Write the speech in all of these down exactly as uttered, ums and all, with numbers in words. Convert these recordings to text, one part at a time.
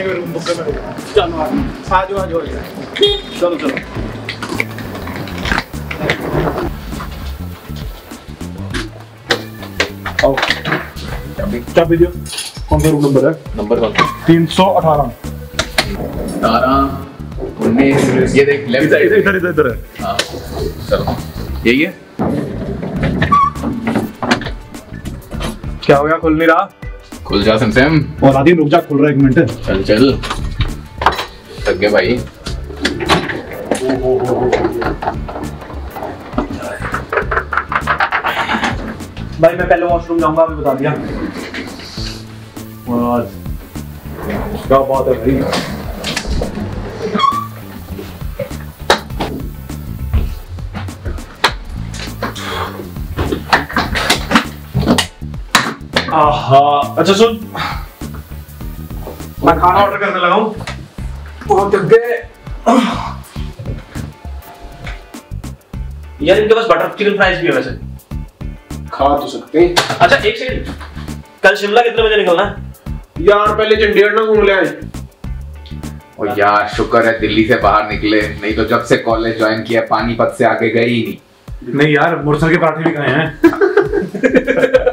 में room book करना है। चलो आ जाओ आ जाओ चलो चलो। आओ क्या वीडियो कौन सा रूम नंबर है? नंबर कौन सा? तीन सौ अठारह अठारह उन्नीस। ये देख लेफ्ट साइड इधर इधर इधर है। हाँ चलो यही है। क्या हो गया? खुल नहीं रहा। खुल जा सैमसैम। और आदि रुक जा, खुल रहा है एक मिनट। चल चल थक गए भाई। भाई मैं पहले वॉशरूम जाऊंगा, अभी बता दिया। क्या बात है भाई। आहा अच्छा सुन, मैं खाना ऑर्डर करने लगा हूँ। बहुत थक गए यार। इनके पास बटर चिकन फ्राइज भी है वैसे, खा तो सकते हैं। अच्छा एक सेकंड, कल शिमला कितने बजे निकलना है? यार पहले चंडीगढ़ ना घूम ले आए। और यार शुक्र है दिल्ली से बाहर निकले, नहीं तो जब से कॉलेज ज्वाइन किया पानीपत से आगे गए ही नहीं। नहीं यार मुरसर के पराठे भी खाए हैं।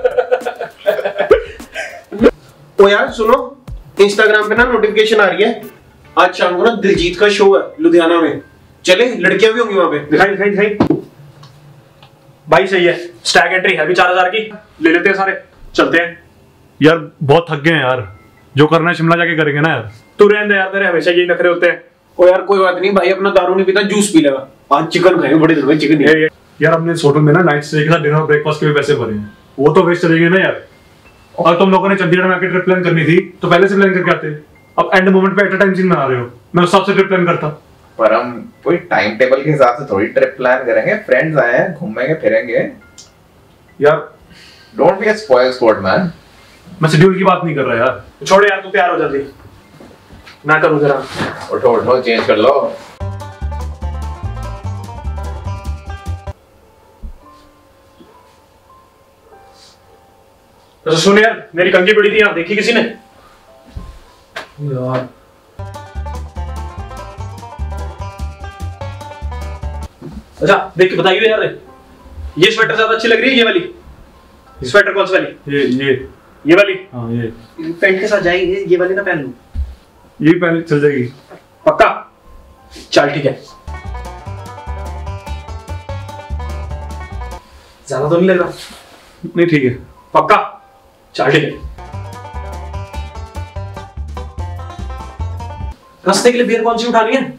ओ यार सुनो, इंस्टाग्राम पे ना नोटिफिकेशन आ रही है, आज शाम को ना दिलजीत का शो है लुधियाना में। चले, लड़कियां भी होंगी वहां पे। दिखाई दिखाई दिखाई भाई सही है। स्टैग एंट्री है अभी चार हजार की, ले लेते हैं सारे, चलते हैं। यार बहुत थक गए हैं यार, जो करना है शिमला जाके करेंगे ना यार। तू रहने दे यार, तेरे हमेशा यही नखरे होते हैं। ओ यार कोई बात नहीं भाई, अपना दारू नहीं पीता, जूस पी लेगा। आज चिकन खाएंगे, बड़े दिन में चिकन। यार हमने इस होटल में ना नाइट स्टे के साथ डिनर और ब्रेकफास्ट के भी पैसे भरे हैं, वो तो वेस्ट चलेंगे ना यार। और तुम लोगों ने चंडीगढ़ में आके ट्रिप प्लान करनी थी तो पहले से प्लान करके आते। अब एंड मोमेंट पे एट अ टाइम सीन बना रहे हो, मैं उस हिसाब से ट्रिप प्लान करता। पर हम कोई टाइम टेबल के हिसाब से थोड़ी ट्रिप प्लान करेंगे, फ्रेंड्स आए हैं, घूमेंगे फिरेंगे यार। Don't be a spoil sport man. मैं शेड्यूल की बात नहीं कर रहा यार। छोड़ यार, तू तैयार हो जल्दी, मैं करूं जरा। उठो उठो चेंज कर लो। तो सुन यार, मेरी कंघी पड़ी थी यहाँ, देखी किसी ने? यार अच्छा देख के बताइए यार, ये स्वेटर ज्यादा अच्छी लग रही है ये वाली? स्वेटर कौन सी वाली? ये ये ये वाली। हाँ ये पैंट के साथ जाएगी ये वाली ना, पहन लूं? ये पहन चल जाएगी पक्का? चल ठीक है। ज्यादा तो नहीं लग रहा? नहीं ठीक है पक्का, चल ठीक है। रास्ते के लिए बियर कौन सी उठानी है?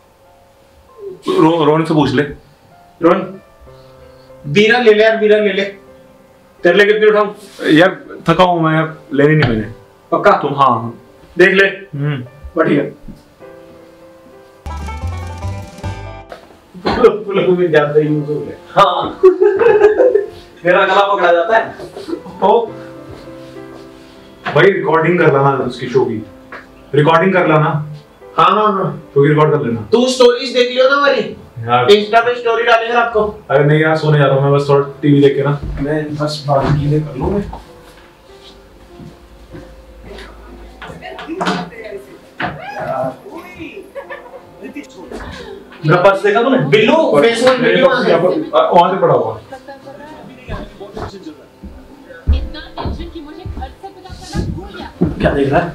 रो, रोहन से पूछ ले। रोहन बीरा ले ले यार, बीरा ले ले। तेरे लिए कितनी उठाऊं? यार थका हूं मैं यार, लेनी नहीं मैंने। पक्का? तुम हाँ हाँ देख ले। हम्म बढ़िया। में ज्यादा यूज हो गया। हाँ मेरा गला पकड़ा जाता है। ओ भाई रिकॉर्डिंग कर लाना उसकी शो की, रिकॉर्डिंग कर लाना। हाँ हाँ हाँ तो रिकॉर्ड कर लेना। तू स्टोरीज देख लियो ना हमारी यार, इंस्टा पे स्टोरी डालेंगे आपको। अरे नहीं यार सोने जा रहा हूँ मैं, बस थोड़ा टीवी देख के ना। मैं बस बात की कर लूँ मैं। मेरा पर्स देखा तूने? बिल्लू फेस वॉश वीडियो वहां से पड़ा हुआ। इतना टेंशन कि मुझे घर से पिकअप करना भूल गया। क्या देख रहा है?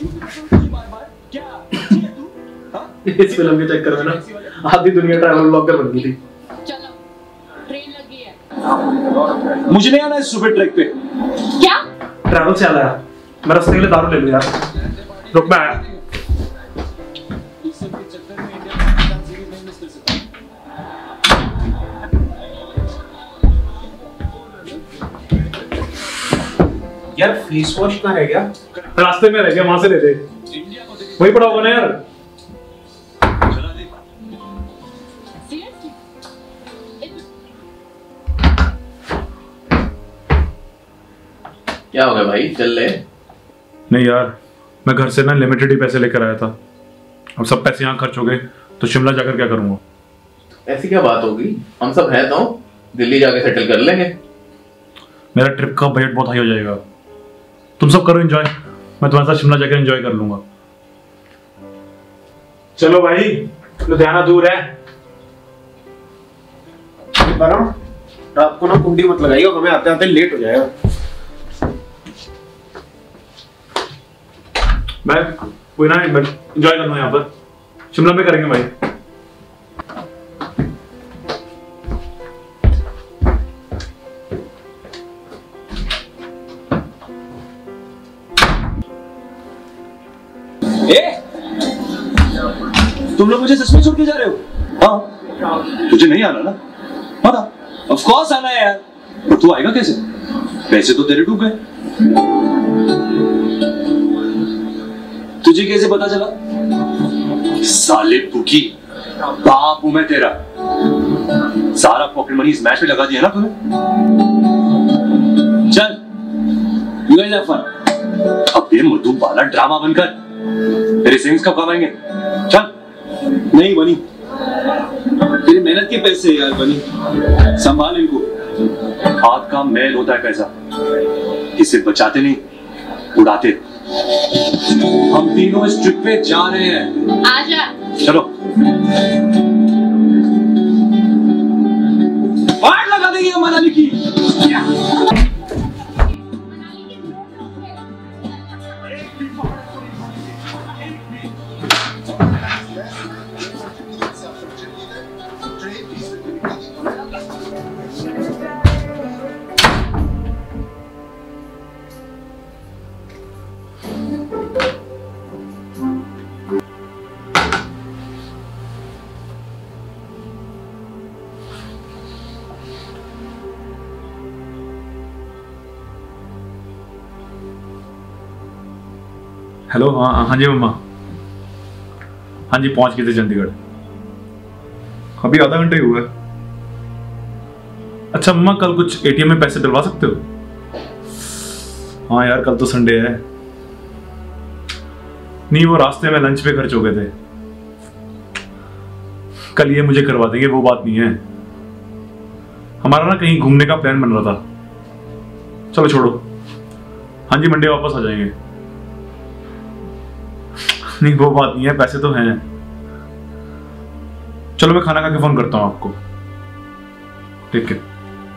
इस फिल्म के चक्कर में ना आधी दुनिया ट्रैवल ब्लॉगर बन गई थी। चलो ट्रेन लगी है। मुझे नहीं आना इस सुपर ट्रैक पे। क्या? ट्रैवल से आया मैं, रास्ते के लिए दारू ले लूं यार। रुक मैं आया। यार फेस वॉश कहाँ रह गया? रास्ते में रह गया, वहां से ले ले। वही पड़ा होगा ना यार। क्या हो गया भाई, चल ले। नहीं यार मैं घर से ना लिमिटेड ही पैसे लेकर आया था, अब सब पैसे यहाँ खर्च हो गए तो शिमला जाकर क्या करूंगा? ऐसी क्या बात होगी, हम सब है तो दिल्ली जाके सेटल कर लेंगे। मेरा ट्रिप का बजट बहुत हाई हो जाएगा। तुम सब करो एंजॉय, मैं तुम्हारे साथ शिमला जाकर एंजॉय कर लूंगा। चलो भाई, लुधियाना दूर है। परम, रात को ना कुंडी मत लगाइए, हमें आते आते लेट हो जाएगा। मैं कोई ना एंजॉय करना यहाँ पर, शिमला में करेंगे भाई। ए, तुम लोग मुझे सच में छोड़ के जा रहे हो? हाँ, तुझे नहीं आना ना? हाँ, ऑफ कोर्स आना है यार। और तू आएगा कैसे? पैसे तो तेरे डूब गए। तुझे कैसे पता चला? साले बुकी, बाप हूं मैं तेरा। सारा पॉकेट मनी इस मैच में लगा दिया ना तूने। चल, यू गाइस हैव फन। अब ये मधु वाला ड्रामा बनकर तेरे सेविंग्स कब काम आएंगे? चल। नहीं बनी, तेरी मेहनत के पैसे यार बनी, संभाल इनको। हाथ का मैल होता है पैसा, इसे बचाते नहीं उड़ाते। हम तीनों इस ट्रिप पे जा रहे हैं। आजा। चलो, पार्ट लगा देंगे हम मनाली की। हेलो, हाँ हाँ जी मम्मा, हाँ जी पहुंच गए थे चंडीगढ़, अभी आधा घंटा ही हुआ है। अच्छा मम्मा, कल कुछ एटीएम में पैसे डलवा सकते हो? हाँ यार, कल तो संडे है। नहीं, वो रास्ते में लंच पे खर्च हो गए थे। कल ये मुझे करवा देंगे, वो बात नहीं है। हमारा ना कहीं घूमने का प्लान बन रहा था। चलो छोड़ो, हाँ जी मंडे वापस आ जाएंगे। नहीं वो बात नहीं है, पैसे तो हैं। चलो मैं खाना खा के फोन करता हूँ आपको, ठीक है?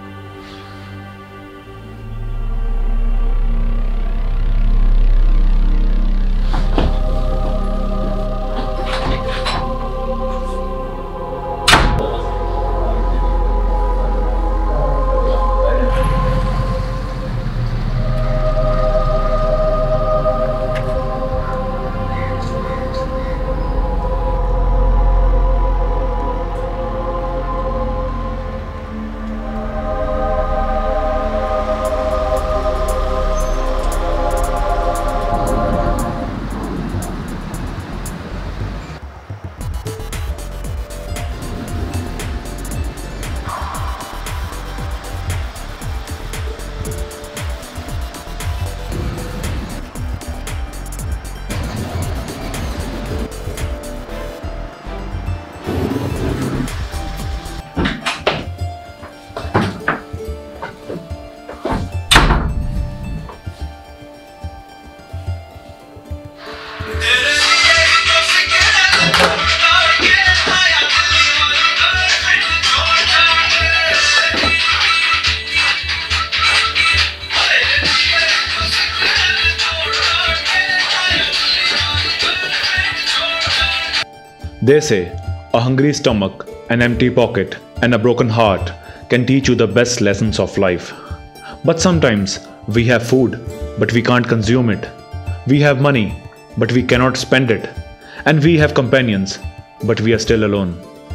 They say a hungry stomach, an empty pocket, and a broken heart can teach you the best lessons of life. But sometimes we have food, but we can't consume it. We have money, but we cannot spend it. And we have companions, but we are still alone.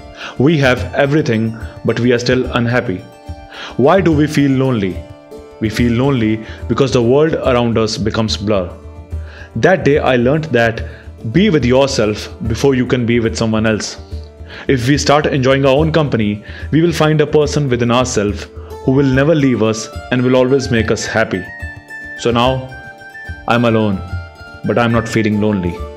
We have everything, but we are still unhappy. Why do we feel lonely? We feel lonely because the world around us becomes blur. That day I learned that be with yourself before you can be with someone else. If we start enjoying our own company, we will find a person within ourselves who will never leave us and will always make us happy. So now, I'm alone, but I'm not feeling lonely.